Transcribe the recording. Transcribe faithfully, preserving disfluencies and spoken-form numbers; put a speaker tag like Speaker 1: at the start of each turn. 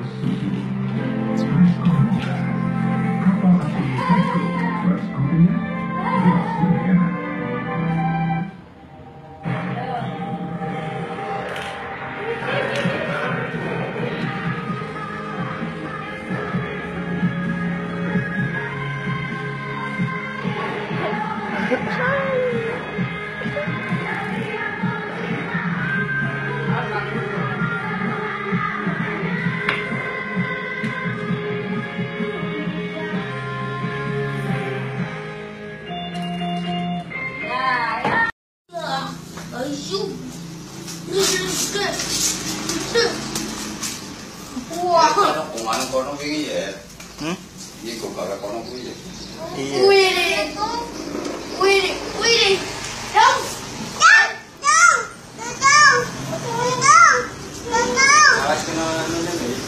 Speaker 1: Wah, kono kono kono kuwi ya. Hmm? Iki kok ora kono kuwi ya.
Speaker 2: Iya.
Speaker 3: Wih, wih, wih, dong, dong, dong, dong, dong, dong, dong.
Speaker 1: Alas kena anu